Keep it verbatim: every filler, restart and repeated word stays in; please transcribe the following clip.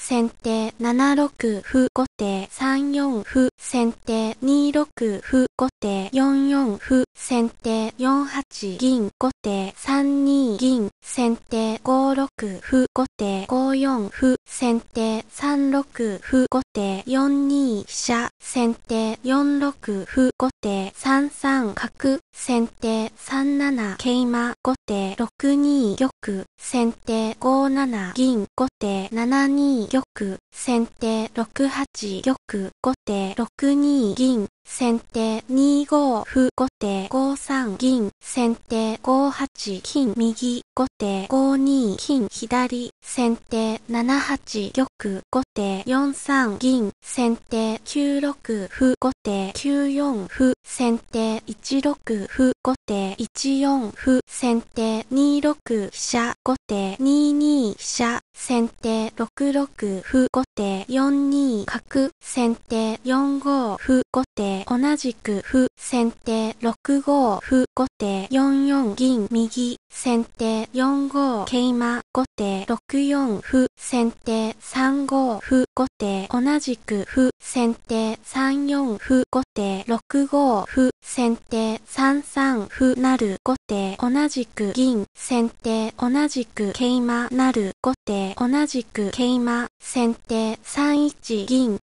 先手ななろく歩後手さんよん歩先手にろく歩後手よんよん歩先手よんはち銀後手さんに銀先手ごろく歩後手ごよん歩先手さんろく歩後手よんに飛車先手よんろく歩後手さんさん角先手さんなな桂馬後手ろくに玉先手ごなな銀後手ななに玉先手ろくはち玉後手ろくに銀先手にご歩後手ごさん銀先手ごはち金右後手ごに金左先手ななはち玉後手よんさん銀先手きゅうろく歩後手きゅうよん歩先手いちろく歩後手いちよん歩先手にろく飛車後手にに飛車先手ろくろく歩後手よんに角先手よんご歩後手同じく歩先手ろくご歩後手よんよん銀右先手よんご桂馬後手ろくよん歩先手さんご歩後手同じく歩先手さんよん歩後手ろくご歩先手さんさん歩成後手同じく銀先手同じく桂馬成後手同じく桂馬先手さんいち銀